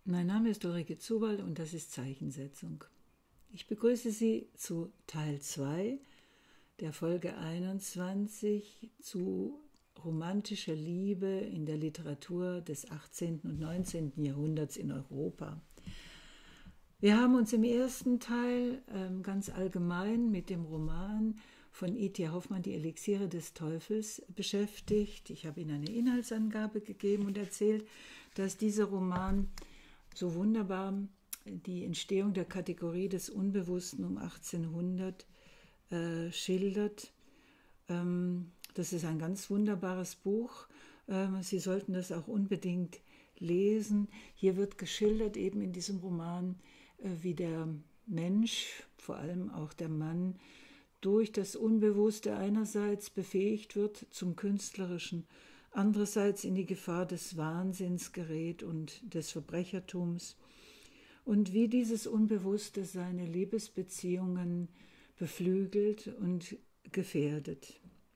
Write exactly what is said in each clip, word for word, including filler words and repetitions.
Mein Name ist Ulrike Zubal und das ist Zeichensetzung. Ich begrüße Sie zu Teil zwei der Folge einundzwanzig zu romantischer Liebe in der Literatur des achtzehnten und neunzehnten Jahrhunderts in Europa. Wir haben uns im ersten Teil ähm, ganz allgemein mit dem Roman von E T Hoffmann, Die Elixiere des Teufels, beschäftigt. Ich habe Ihnen eine Inhaltsangabe gegeben und erzählt, dass dieser Roman so wunderbar die Entstehung der Kategorie des Unbewussten um achtzehnhundert äh, schildert. Ähm, das ist ein ganz wunderbares Buch. Ähm, Sie sollten das auch unbedingt lesen. Hier wird geschildert eben in diesem Roman, äh, wie der Mensch, vor allem auch der Mann, durch das Unbewusste einerseits befähigt wird zum Künstlerischen, andererseits in die Gefahr des Wahnsinns gerät und des Verbrechertums und wie dieses Unbewusste seine Liebesbeziehungen beflügelt und gefährdet.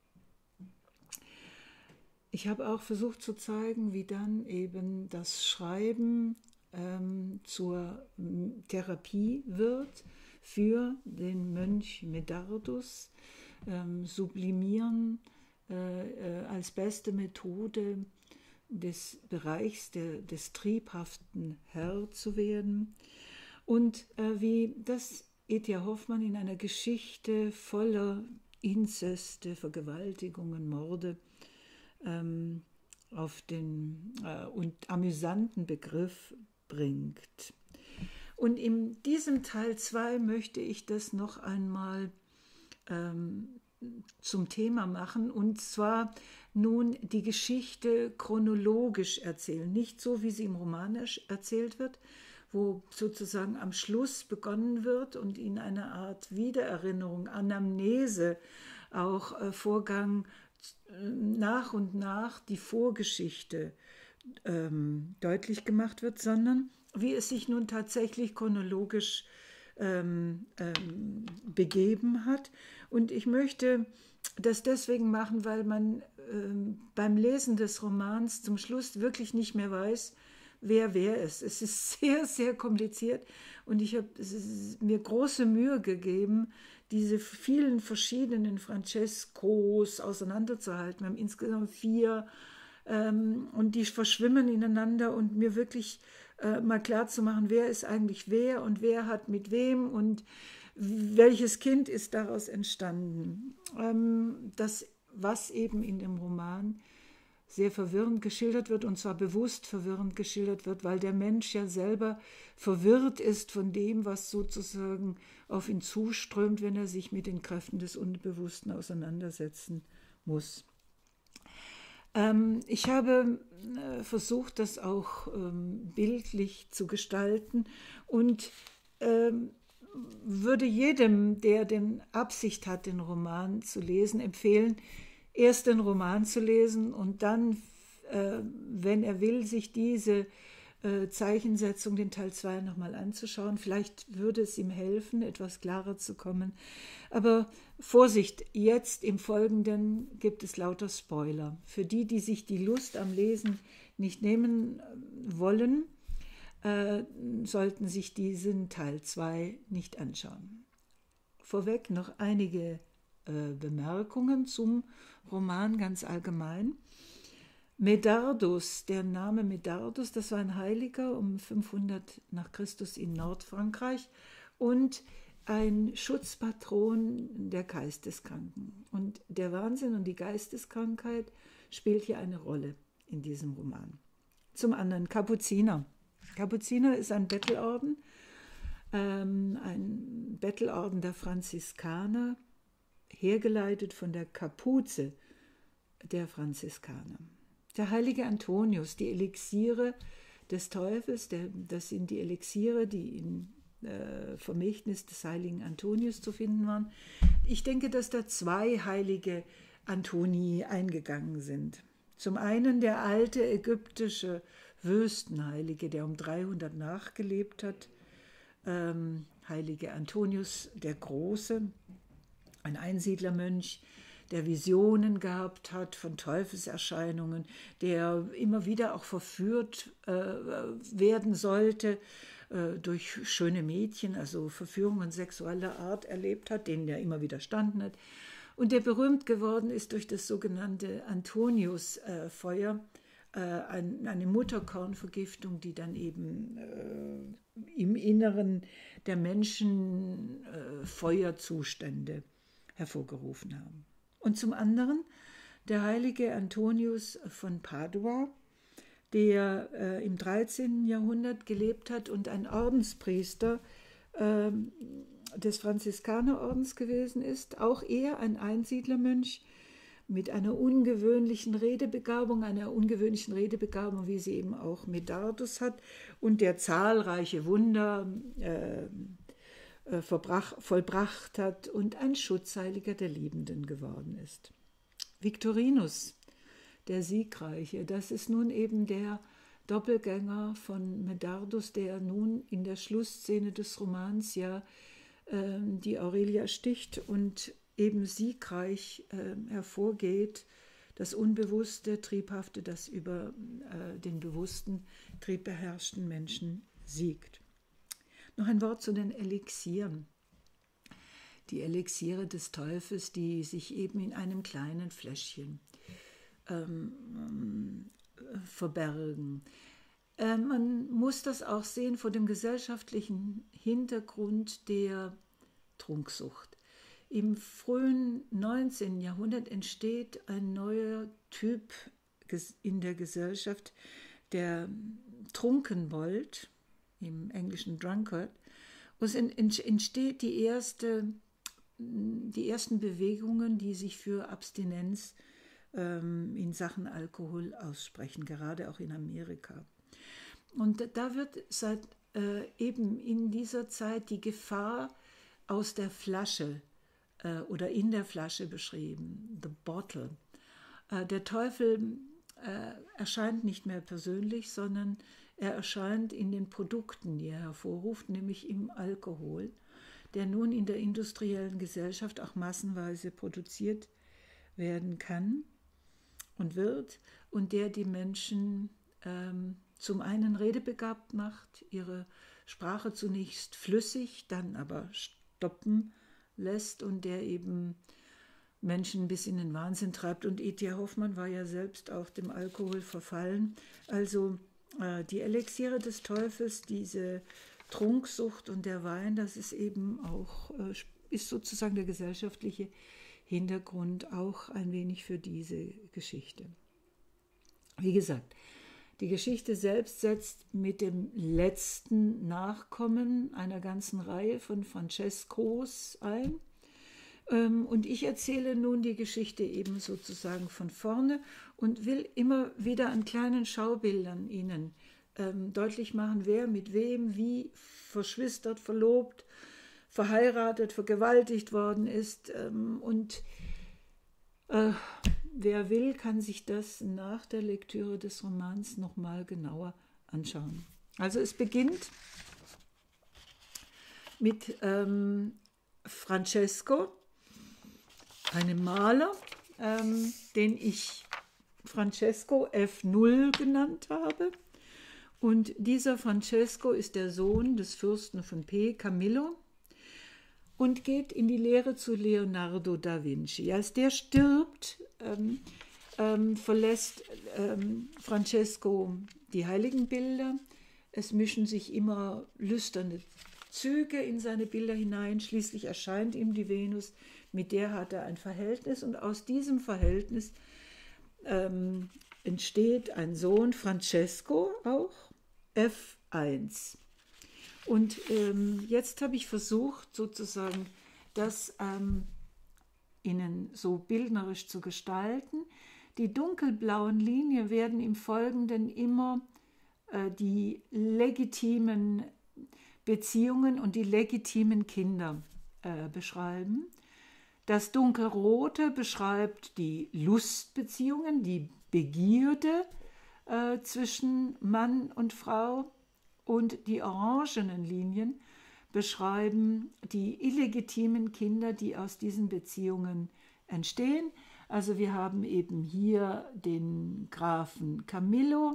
Ich habe auch versucht zu zeigen, wie dann eben das Schreiben ähm, zur Therapie wird für den Mönch Medardus, ähm, Sublimieren äh, äh, als beste Methode des Bereichs der, des triebhaften Herr zu werden und äh, wie das E T Hoffmann in einer Geschichte voller Inzeste, Vergewaltigungen, Morde ähm, auf den äh, und amüsanten Begriff bringt. Und in diesem Teil zwei möchte ich das noch einmal ähm, zum Thema machen, und zwar nun die Geschichte chronologisch erzählen, nicht so, wie sie im Roman erzählt wird, wo sozusagen am Schluss begonnen wird und in einer Art Wiedererinnerung, Anamnese, auch äh, Vorgang äh, nach und nach die Vorgeschichte ähm, deutlich gemacht wird, sondern wie es sich nun tatsächlich chronologisch ähm, ähm, begeben hat. Und ich möchte das deswegen machen, weil man ähm, beim Lesen des Romans zum Schluss wirklich nicht mehr weiß, wer wer ist. Es ist sehr, sehr kompliziert und ich habe mir große Mühe gegeben, diese vielen verschiedenen Francescos auseinanderzuhalten. Wir haben insgesamt vier ähm, und die verschwimmen ineinander und mir wirklich äh, mal klar zu machen, wer ist eigentlich wer und wer hat mit wem und welches Kind ist daraus entstanden. Ähm, das, was eben in dem Roman sehr verwirrend geschildert wird, und zwar bewusst verwirrend geschildert wird, weil der Mensch ja selber verwirrt ist von dem, was sozusagen auf ihn zuströmt, wenn er sich mit den Kräften des Unbewussten auseinandersetzen muss. Ähm, ich habe äh, versucht, das auch ähm, bildlich zu gestalten und ähm, würde jedem, der den Absicht hat, den Roman zu lesen, empfehlen, erst den Roman zu lesen und dann, äh, wenn er will, sich diese äh, Zeichensetzung, den Teil zwei, nochmal anzuschauen. Vielleicht würde es ihm helfen, etwas klarer zu kommen. Aber Vorsicht, jetzt im Folgenden gibt es lauter Spoiler. Für die, die sich die Lust am Lesen nicht nehmen wollen, äh, sollten sich diesen Teil zwei nicht anschauen. Vorweg noch einige äh, Bemerkungen zum Roman ganz allgemein. Medardus, der Name Medardus, das war ein Heiliger um fünfhundert nach Christus in Nordfrankreich und ein Schutzpatron der Geisteskranken. Und der Wahnsinn und die Geisteskrankheit spielt hier eine Rolle in diesem Roman. Zum anderen Kapuziner. Kapuziner ist ein Bettelorden, ähm, ein Bettelorden der Franziskaner, hergeleitet von der Kapuze der Franziskaner. Der heilige Antonius, die Elixiere des Teufels, der, das sind die Elixiere, die im äh, Vermächtnis des heiligen Antonius zu finden waren. Ich denke, dass da zwei heilige Antonii eingegangen sind. Zum einen der alte ägyptische Wüstenheilige, der um dreihundert nachgelebt hat, ähm, heilige Antonius der Große, ein Einsiedlermönch, der Visionen gehabt hat von Teufelserscheinungen, der immer wieder auch verführt äh, werden sollte äh, durch schöne Mädchen, also Verführungen sexueller Art erlebt hat, denen er immer widerstanden hat. Und der berühmt geworden ist durch das sogenannte Antonius-Feuer, äh, ein, eine Mutterkornvergiftung, die dann eben äh, im Inneren der Menschen äh, Feuerzustände hervorgerufen haben. Und zum anderen der heilige Antonius von Padua, der äh, im dreizehnten Jahrhundert gelebt hat und ein Ordenspriester äh, des Franziskanerordens gewesen ist, auch er ein Einsiedlermönch mit einer ungewöhnlichen Redebegabung, einer ungewöhnlichen Redebegabung, wie sie eben auch Medardus hat, und der zahlreiche Wunder äh, äh, verbrach, vollbracht hat und ein Schutzheiliger der Liebenden geworden ist. Victorinus, der Siegreiche, das ist nun eben der Doppelgänger von Medardus, der nun in der Schlussszene des Romans ja äh, die Aurelia sticht und eben siegreich äh, hervorgeht, das Unbewusste, Triebhafte, das über äh, den bewussten, triebbeherrschten Menschen siegt. Noch ein Wort zu den Elixieren. Die Elixiere des Teufels, die sich eben in einem kleinen Fläschchen ähm, verbergen. Äh, man muss das auch sehen vor dem gesellschaftlichen Hintergrund der Trunksucht. Im frühen neunzehnten Jahrhundert entsteht ein neuer Typ in der Gesellschaft, der Trunkenbold, im Englischen Drunkard. Es entsteht die, erste, die ersten Bewegungen, die sich für Abstinenz ähm, in Sachen Alkohol aussprechen, gerade auch in Amerika. Und da wird seit äh, eben in dieser Zeit die Gefahr aus der Flasche oder in der Flasche beschrieben, the bottle. Der Teufel erscheint nicht mehr persönlich, sondern er erscheint in den Produkten, die er hervorruft, nämlich im Alkohol, der nun in der industriellen Gesellschaft auch massenweise produziert werden kann und wird und der die Menschen ähm, zum einen redebegabt macht, ihre Sprache zunächst flüssig, dann aber stoppen lässt und der eben Menschen bis in den Wahnsinn treibt. Und E T Hoffmann war ja selbst auch dem Alkohol verfallen. Also äh, die Elixiere des Teufels, diese Trunksucht und der Wein, das ist eben auch, äh, ist sozusagen der gesellschaftliche Hintergrund auch ein wenig für diese Geschichte. Wie gesagt, die Geschichte selbst setzt mit dem letzten Nachkommen einer ganzen Reihe von Francescos ein. Und ich erzähle nun die Geschichte eben sozusagen von vorne und will immer wieder an kleinen Schaubildern Ihnen ähm, deutlich machen, wer mit wem, wie verschwistert, verlobt, verheiratet, vergewaltigt worden ist. Ähm, und äh, wer will, kann sich das nach der Lektüre des Romans nochmal genauer anschauen. Also es beginnt mit ähm, Francesco, einem Maler, ähm, den ich Francesco F null genannt habe. Und dieser Francesco ist der Sohn des Fürsten von P, Camillo, und geht in die Lehre zu Leonardo da Vinci. Als der stirbt, ähm, ähm, verlässt ähm, Francesco die Heiligenbilder. Es mischen sich immer lüsterne Züge in seine Bilder hinein. Schließlich erscheint ihm die Venus, mit der hat er ein Verhältnis. Und aus diesem Verhältnis ähm, entsteht ein Sohn, Francesco auch, F eins. Und ähm, jetzt habe ich versucht, sozusagen das ähm, Ihnen so bildnerisch zu gestalten. Die dunkelblauen Linien werden im Folgenden immer äh, die legitimen Beziehungen und die legitimen Kinder äh, beschreiben. Das dunkelrote beschreibt die Lustbeziehungen, die Begierde äh, zwischen Mann und Frau. Und die orangenen Linien beschreiben die illegitimen Kinder, die aus diesen Beziehungen entstehen. Also wir haben eben hier den Grafen Camillo,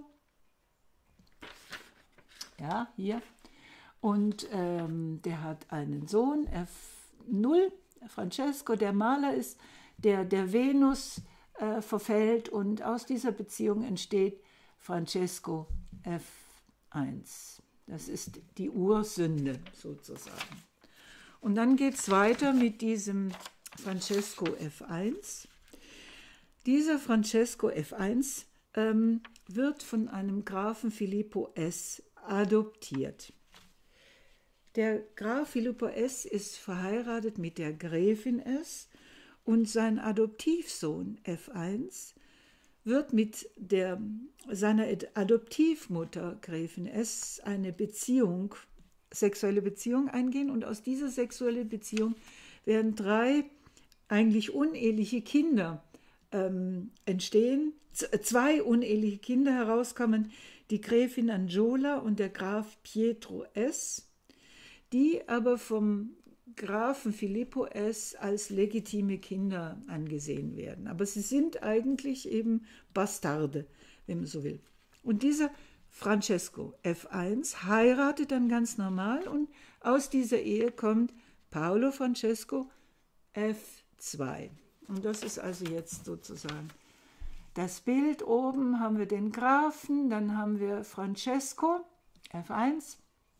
ja, hier, und ähm, der hat einen Sohn, F null, Francesco, der Maler ist, der der Venus äh, verfällt, und aus dieser Beziehung entsteht Francesco F eins. Das ist die Ursünde sozusagen. Und dann geht es weiter mit diesem Francesco F eins. Dieser Francesco F eins ähm, wird von einem Grafen Filippo S. adoptiert. Der Graf Filippo S. ist verheiratet mit der Gräfin S. und sein Adoptivsohn F eins wird mit der, seiner Adoptivmutter Gräfin S. eine Beziehung, sexuelle Beziehung eingehen, und aus dieser sexuellen Beziehung werden drei eigentlich uneheliche Kinder ähm, entstehen. Z- zwei uneheliche Kinder herauskommen, die Gräfin Angiola und der Graf Pietro S., die aber vom Grafen Filippo S. als legitime Kinder angesehen werden. Aber sie sind eigentlich eben Bastarde, wenn man so will. Und dieser Francesco F eins heiratet dann ganz normal, und aus dieser Ehe kommt Paolo Francesco F zwei. Und das ist also jetzt sozusagen das Bild. Oben haben wir den Grafen, dann haben wir Francesco F eins,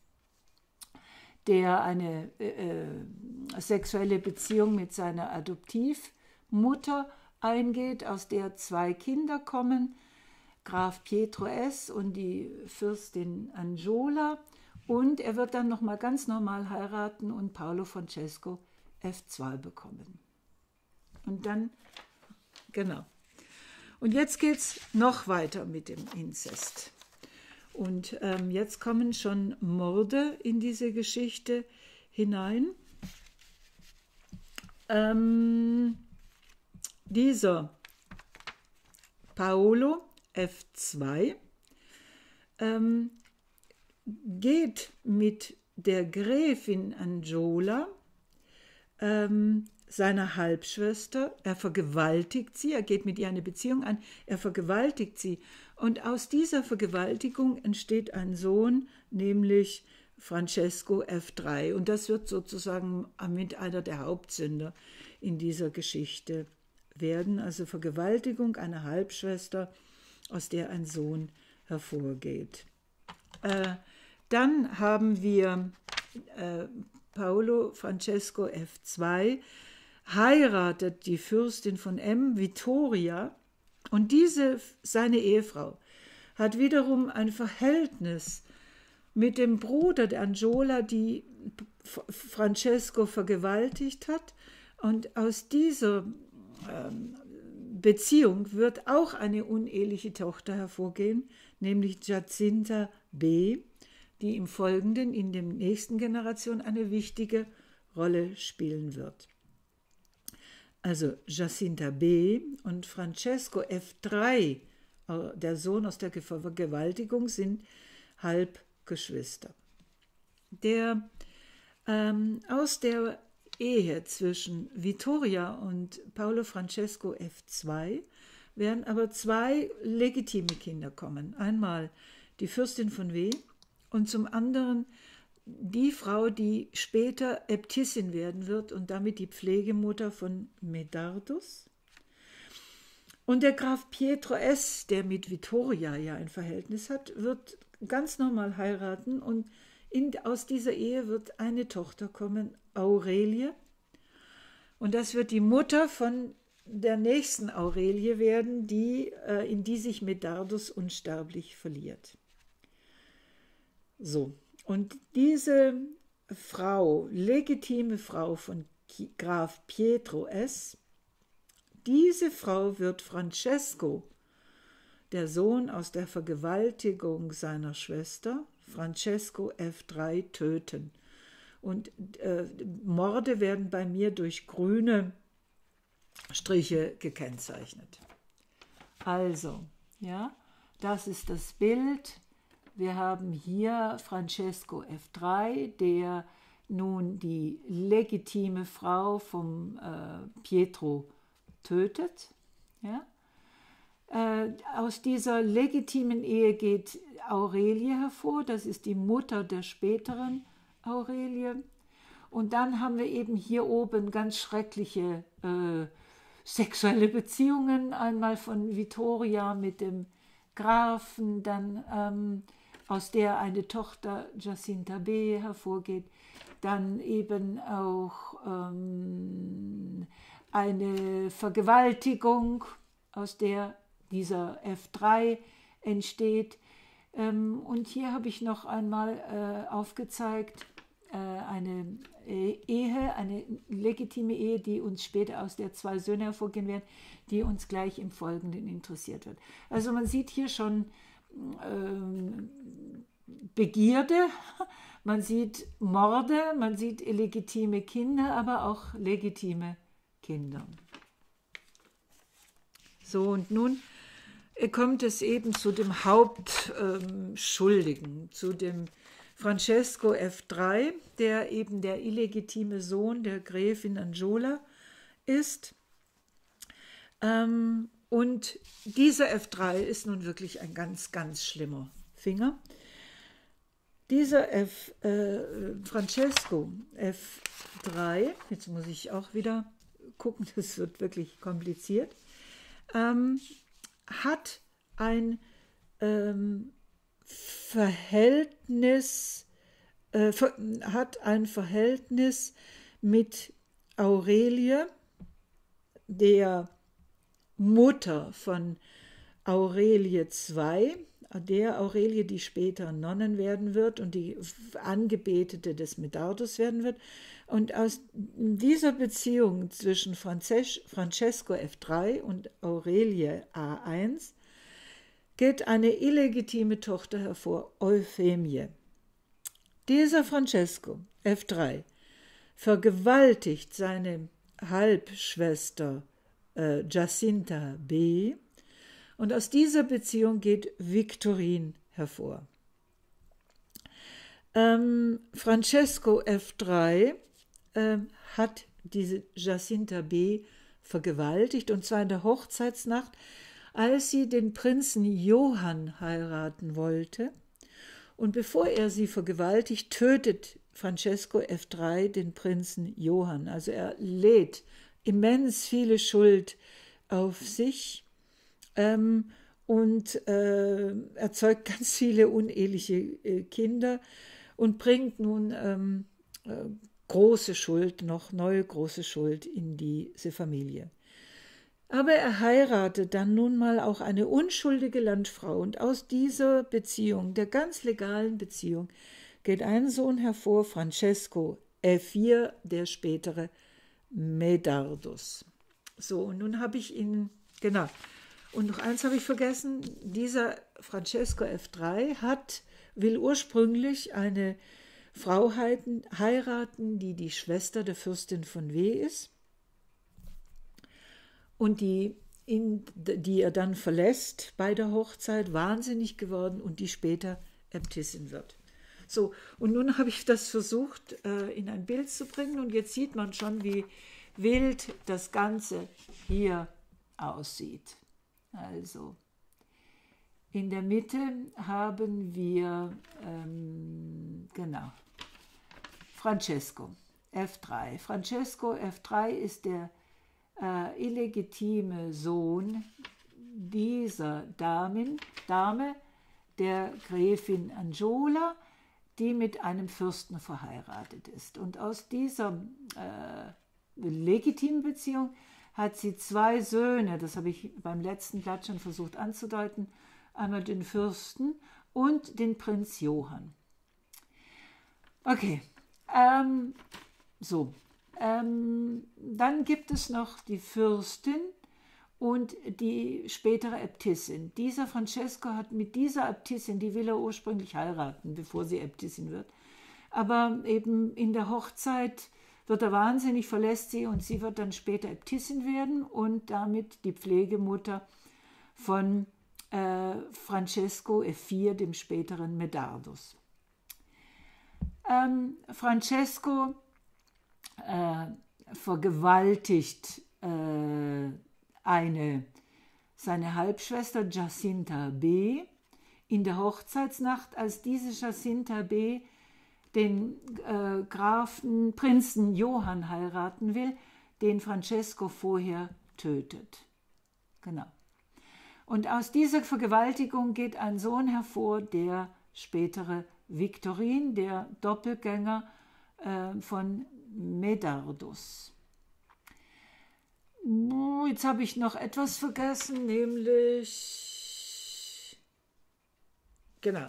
der eine äh, sexuelle Beziehung mit seiner Adoptivmutter eingeht, aus der zwei Kinder kommen, Graf Pietro S. und die Fürstin Angiola. Und er wird dann nochmal ganz normal heiraten und Paolo Francesco F zwei bekommen. Und dann, genau. Und jetzt geht es noch weiter mit dem Inzest. Und ähm, jetzt kommen schon Morde in diese Geschichte hinein. Ähm, dieser Paolo F zwei ähm, geht mit der Gräfin Angiola, ähm, seiner Halbschwester, er vergewaltigt sie, er geht mit ihr eine Beziehung ein, er vergewaltigt sie, und aus dieser Vergewaltigung entsteht ein Sohn, nämlich Francesco F drei, und das wird sozusagen mit einer der Hauptsünder in dieser Geschichte werden, also Vergewaltigung einer Halbschwester, aus der ein Sohn hervorgeht. Äh, dann haben wir äh, Paolo Francesco F zwei, heiratet die Fürstin von M, Vittoria, und diese, seine Ehefrau, hat wiederum ein Verhältnis mit dem Bruder der Angiola, die Francesco vergewaltigt hat, und aus dieser ähm, Beziehung wird auch eine uneheliche Tochter hervorgehen, nämlich Giacinta B., die im Folgenden, in der nächsten Generation, eine wichtige Rolle spielen wird. Also Giacinta B. und Francesco F drei, der Sohn aus der Vergewaltigung, sind Halbgeschwister. Der, ähm, aus der Ehe zwischen Vittoria und Paolo Francesco F zwei werden aber zwei legitime Kinder kommen. Einmal die Fürstin von W. und zum anderen die Frau, die später Äbtissin werden wird und damit die Pflegemutter von Medardus. Und der Graf Pietro S., der mit Vittoria ja ein Verhältnis hat, wird ganz normal heiraten, und in, aus dieser Ehe wird eine Tochter kommen, Aurelie. Und das wird die Mutter von der nächsten Aurelie werden, die, äh, in die sich Medardus unsterblich verliert. So, und diese Frau, legitime Frau von Graf Pietro S., diese Frau wird Francesco, der Sohn aus der Vergewaltigung seiner Schwester, Francesco F drei, töten. Und äh, Morde werden bei mir durch grüne Striche gekennzeichnet. Also, ja, das ist das Bild. Wir haben hier Francesco F drei, der nun die legitime Frau vom äh, Pietro tötet. Ja? Äh, aus dieser legitimen Ehe geht Aurelie hervor, das ist die Mutter der späteren Aurelie. Und dann haben wir eben hier oben ganz schreckliche äh, sexuelle Beziehungen, einmal von Vittoria mit dem Grafen, dann ähm, aus der eine Tochter Giacinta B. hervorgeht, dann eben auch ähm, eine Vergewaltigung, aus der dieser F drei entsteht. Ähm, und hier habe ich noch einmal äh, aufgezeigt, äh, eine Ehe, eine legitime Ehe, die uns später aus der zwei Söhne hervorgehen werden, die uns gleich im Folgenden interessiert wird. Also man sieht hier schon ähm, Begierde, man sieht Morde, man sieht illegitime Kinder, aber auch legitime Kinder. So, und nun kommt es eben zu dem Hauptschuldigen, ähm, zu dem Francesco F drei, der eben der illegitime Sohn der Gräfin Angiola ist. Ähm, und dieser F drei ist nun wirklich ein ganz, ganz schlimmer Finger. Dieser F, äh, Francesco F drei, jetzt muss ich auch wieder gucken, das wird wirklich kompliziert, ähm, hat ein ähm, Verhältnis, äh, hat ein Verhältnis mit Aurelie, der Mutter von Aurelie zwei, der Aurelie, die später Nonnen werden wird und die Angebetete des Medardus werden wird. Und aus dieser Beziehung zwischen Francesco F drei und Aurelie A eins geht eine illegitime Tochter hervor, Euphemie. Dieser Francesco F drei vergewaltigt seine Halbschwester äh, Giacinta B. und aus dieser Beziehung geht Victorine hervor. Ähm, Francesco F drei äh, hat diese Giacinta B. vergewaltigt, und zwar in der Hochzeitsnacht, als sie den Prinzen Johann heiraten wollte. Und bevor er sie vergewaltigt, tötet Francesco F drei den Prinzen Johann. Also er lädt immens viele Schuld auf sich ähm, und äh, erzeugt ganz viele uneheliche äh, Kinder und bringt nun ähm, äh, große Schuld, noch neue große Schuld in diese Familie. Aber er heiratet dann nun mal auch eine unschuldige Landfrau, und aus dieser Beziehung, der ganz legalen Beziehung, geht ein Sohn hervor, Francesco F vier, der spätere Medardus. So, und nun habe ich ihn, genau, und noch eins habe ich vergessen, dieser Francesco F drei hat, will ursprünglich eine Frau heiraten, die die Schwester der Fürstin von W ist, und die, in, die er dann verlässt bei der Hochzeit, wahnsinnig geworden, und die später Äbtissin wird. So, und nun habe ich das versucht, äh, in ein Bild zu bringen, und jetzt sieht man schon, wie wild das Ganze hier aussieht. Also, in der Mitte haben wir, ähm, genau, Francesco F drei. Francesco F drei ist der Äh, illegitime Sohn dieser Damen, Dame, der Gräfin Angiola, die mit einem Fürsten verheiratet ist. Und aus dieser äh, legitimen Beziehung hat sie zwei Söhne, das habe ich beim letzten Blatt schon versucht anzudeuten, einmal den Fürsten und den Prinz Johann. Okay, ähm, so. Ähm, dann gibt es noch die Fürstin und die spätere Äbtissin. Dieser Francesco hat mit dieser Äbtissin, die will er ursprünglich heiraten, bevor sie Äbtissin wird. Aber eben in der Hochzeit wird er wahnsinnig, verlässt sie, und sie wird dann später Äbtissin werden und damit die Pflegemutter von äh, Francesco F vier, dem späteren Medardus. Ähm, Francesco Äh, vergewaltigt äh, eine, seine Halbschwester Jacinta B. in der Hochzeitsnacht, als diese Jacinta B. den äh, Grafen Prinzen Johann heiraten will, den Francesco vorher tötet. Genau. Und aus dieser Vergewaltigung geht ein Sohn hervor, der spätere Viktorin, der Doppelgänger äh, von Medardus. Jetzt habe ich noch etwas vergessen, nämlich, genau,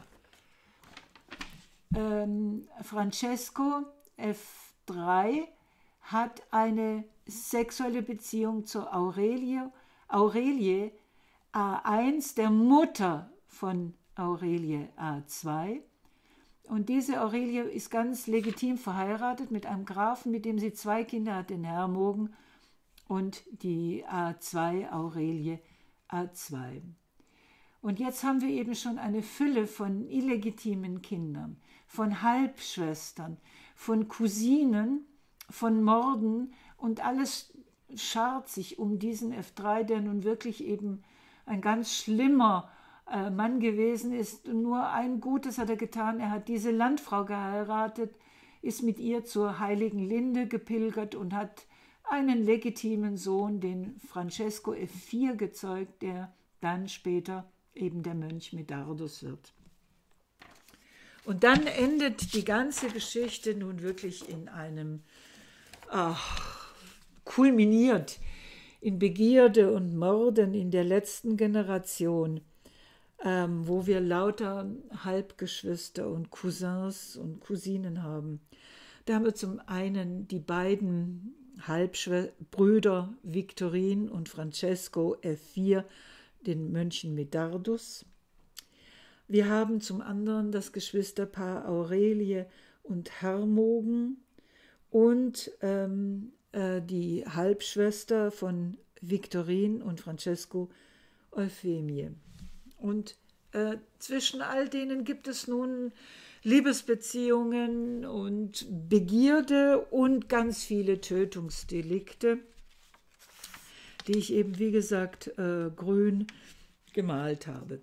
ähm, Francesco F drei hat eine sexuelle Beziehung zu Aurelie, Aurelie A eins, der Mutter von Aurelie A zwei. Und diese Aurelie ist ganz legitim verheiratet mit einem Grafen, mit dem sie zwei Kinder hat, den Hermogen und die A zwei, Aurelie A zwei. Und jetzt haben wir eben schon eine Fülle von illegitimen Kindern, von Halbschwestern, von Cousinen, von Morden, und alles schart sich um diesen F drei, der nun wirklich eben ein ganz schlimmer äh, Mann gewesen ist. Und nur ein Gutes hat er getan: er hat diese Landfrau geheiratet, ist mit ihr zur Heiligen Linde gepilgert und hat einen legitimen Sohn, den Francesco F vier, gezeugt, der dann später eben der Mönch Medardus wird. Und dann endet die ganze Geschichte nun wirklich in einem, ach, kulminiert in Begierde und Morden in der letzten Generation, ähm, wo wir lauter Halbgeschwister und Cousins und Cousinen haben. Da haben wir zum einen die beiden Halbbrüder Viktorin und Francesco F vier, den Mönchen Medardus. Wir haben zum anderen das Geschwisterpaar Aurelie und Hermogen und ähm, äh, die Halbschwester von Viktorin und Francesco, Euphemie. Und äh, zwischen all denen gibt es nun Liebesbeziehungen und Begierde und ganz viele Tötungsdelikte, die ich eben, wie gesagt, äh, grün gemalt habe.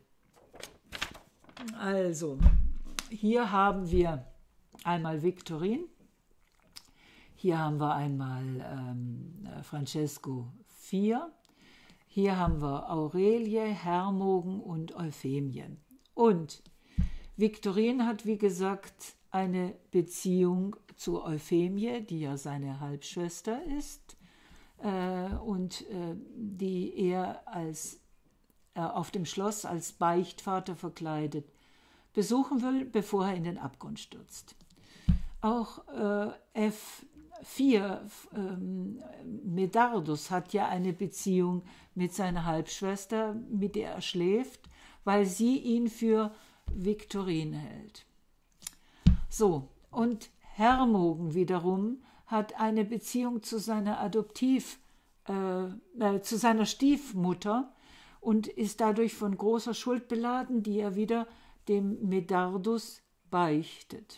Also, hier haben wir einmal Viktorin, hier haben wir einmal ähm, Francesco vier, hier haben wir Aurelie, Hermogen und Euphemie. Und Viktorin hat, wie gesagt, eine Beziehung zu Euphemie, die ja seine Halbschwester ist, äh, und äh, die er als, äh, auf dem Schloss als Beichtvater verkleidet besuchen will, bevor er in den Abgrund stürzt. Auch äh, F vier, ähm, Medardus, hat ja eine Beziehung mit seiner Halbschwester, mit der er schläft, weil sie ihn für Viktorin hält. So, und Hermogen wiederum hat eine Beziehung zu seiner Adoptiv, äh, äh, zu seiner Stiefmutter und ist dadurch von großer Schuld beladen, die er wieder dem Medardus beichtet.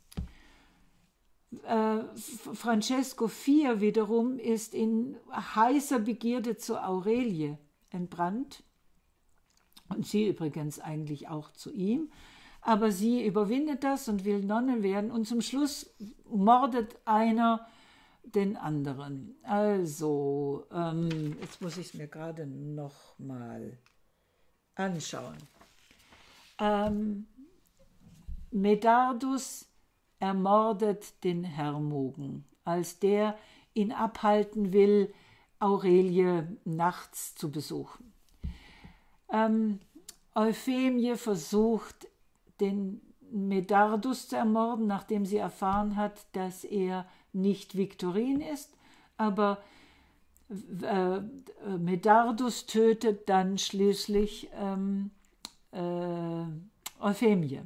Äh, Francesco vier wiederum ist in heißer Begierde zu Aurelie entbrannt und sie übrigens eigentlich auch zu ihm, aber sie überwindet das und will Nonne werden und zum Schluss mordet einer den anderen. Also, ähm, jetzt muss ich es mir gerade noch mal anschauen. Ähm, Medardus ermordet den Hermogen, als der ihn abhalten will, Aurelie nachts zu besuchen. Ähm, Euphemie versucht, den Medardus zu ermorden, nachdem sie erfahren hat, dass er nicht Viktorin ist, aber äh, Medardus tötet dann schließlich ähm, äh, Euphemie.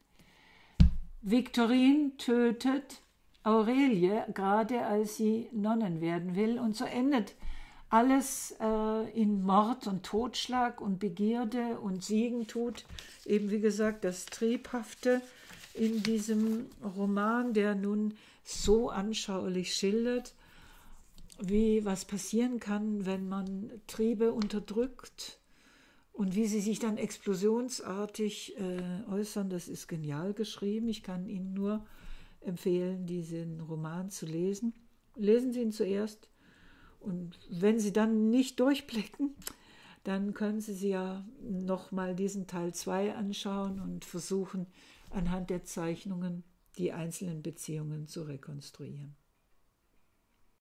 Viktorin tötet Aurelie, gerade als sie Nonnen werden will, und so endet alles äh, in Mord und Totschlag und Begierde und Siegentut. Eben wie gesagt das Triebhafte in diesem Roman, der nun so anschaulich schildert. wie was passieren kann, wenn man Triebe unterdrückt und wie sie sich dann explosionsartig äh, äußern. Das ist genial geschrieben. Ich kann Ihnen nur empfehlen, diesen Roman zu lesen. Lesen Sie ihn zuerst und wenn Sie dann nicht durchblicken, dann können Sie sich ja nochmal diesen Teil zwei anschauen und versuchen, anhand der Zeichnungen die einzelnen Beziehungen zu rekonstruieren.